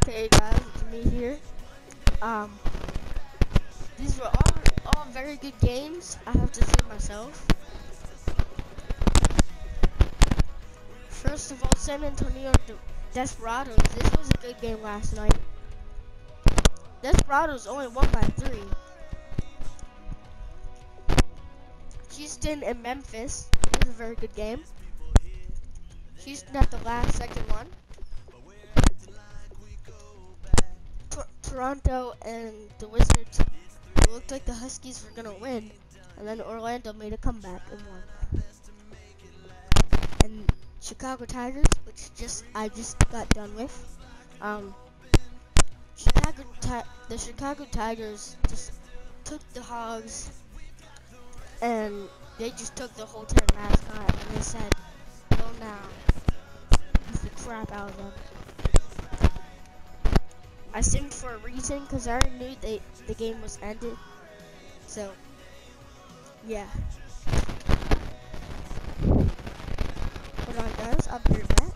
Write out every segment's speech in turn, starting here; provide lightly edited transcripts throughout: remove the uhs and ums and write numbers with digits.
Hey guys, it's me here. Um, these were all very good games, I have to say myself. First of all, San Antonio Desperados. This was a good game last night. Desperados only won by 3. Houston and Memphis. It was a very good game. Houston at the last second one. Toronto and the Wizards. It looked like the Huskies were gonna win, and then Orlando made a comeback and won. And Chicago Tigers, which I just got done with. The Chicago Tigers just took the Hogs, and they just took the whole team mascot, and they said, "Go now," beat the crap out of them. I simmed for a reason because I already knew the game was ended. So, yeah. Hold on, guys. I'll be right back.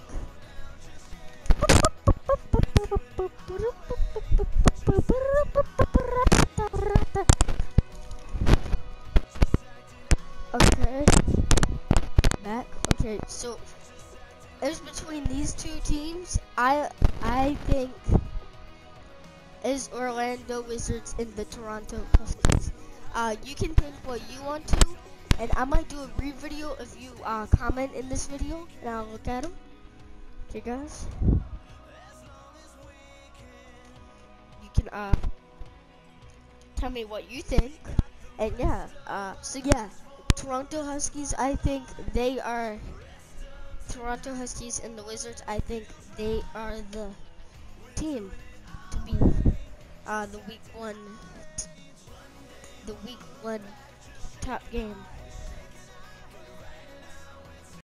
Okay. Back. Okay, so it's between these two teams. I think is Orlando Wizards and the Toronto Huskies. You can think what you want to, and I might do a re-video if you comment in this video, and I'll look at them. Okay, guys. You can tell me what you think, and yeah. So yeah, Toronto Huskies. I think they are Toronto Huskies and the Wizards. I think they are the team to be the week one top game.